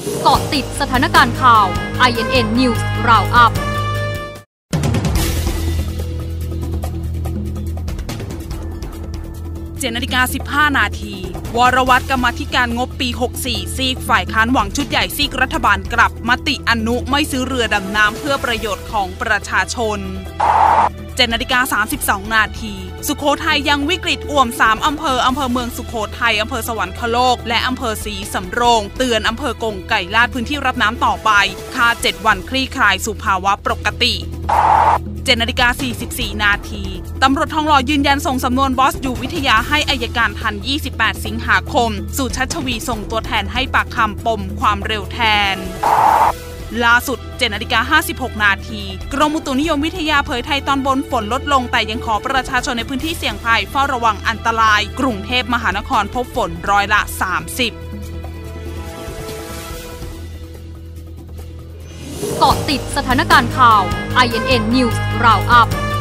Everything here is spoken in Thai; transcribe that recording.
เกาะติดสถานการณ์ข่าว INN News Roundup 7:15 นาทีวรวัตรกรรมาธิการงบปี 64 ซีกฝ่ายค้านหวังชุดใหญ่ซีกรัฐบาลกลับมติอนุไม่ซื้อเรือดำน้ำเพื่อประโยชน์ของประชาชน 7:32 นาทีสุโขทัยยังวิกฤตอ่วม3อำเภอเมืองสุโขทัยอำเภอสวรรคโลกและอำเภอศรีสำโรงเตือนอำเภอกงไก่ลาดพื้นที่รับน้ำต่อไปคาด7 วันคลี่คลายสู่ภาวะปกติ7:44 นาทีตำรวจทองหล่อยืนยันส่งสำนวนบอสอยู่วิทยาให้อัยการทัน28 สิงหาคมสุชัชวีส่งตัวแทนให้ปากคำปมความเร็วแทนล่าสุด7:56 นาทีกรมอุตุนิยมวิทยาเผยไทยตอนบนฝนลดลงแต่ยังขอประชาชนในพื้นที่เสี่ยงภัยเฝ้าระวังอันตรายกรุงเทพมหานครพบฝน30% เกาะติดสถานการณ์ข่าว INN News Roundup